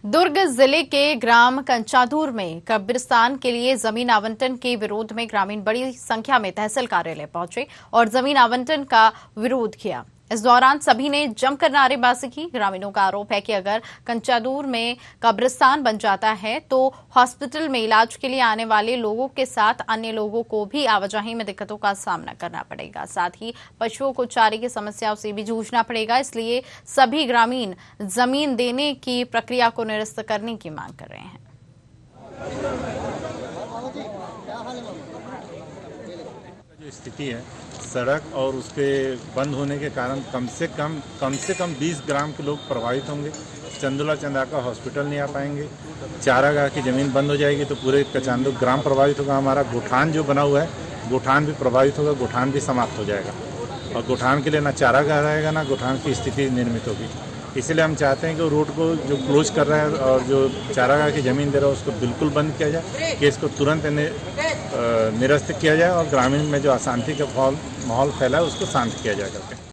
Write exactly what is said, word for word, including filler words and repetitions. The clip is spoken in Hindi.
दुर्ग जिले के ग्राम कंचादूर में कब्रिस्तान के लिए जमीन आवंटन के विरोध में ग्रामीण बड़ी संख्या में तहसील कार्यालय पहुंचे और जमीन आवंटन का विरोध किया। इस दौरान सभी ने जमकर नारेबाजी की। ग्रामीणों का आरोप है कि अगर कंचादूर में कब्रिस्तान बन जाता है तो हॉस्पिटल में इलाज के लिए आने वाले लोगों के साथ अन्य लोगों को भी आवाजाही में दिक्कतों का सामना करना पड़ेगा। साथ ही पशुओं को चारे की समस्याओं से भी जूझना पड़ेगा। इसलिए सभी ग्रामीण जमीन देने की प्रक्रिया को निरस्त करने की मांग कर रहे हैं। जो स्थिति है सड़क और उसके बंद होने के कारण कम से कम कम से कम बीस ग्राम के लोग प्रभावित होंगे। चंदोला चंदाका हॉस्पिटल नहीं आ पाएंगे। चारागाह की ज़मीन बंद हो जाएगी तो पूरे कचांदू ग्राम प्रभावित होगा। हमारा गोठान जो बना हुआ है गोठान भी प्रभावित होगा, गोठान भी समाप्त हो जाएगा और गोठान के लिए ना चारागाह रहेगा ना गोठान की स्थिति निर्मित होगी। इसलिए हम चाहते हैं कि रोड को जो क्लोज कर रहा है और जो चारागाह की ज़मीन दे रहा है उसको बिल्कुल बंद किया जाए, कि इसको तुरंत निरस्त किया जाए और ग्रामीण में जो अशांति का माहौल फैला है उसको शांत किया जाए करके।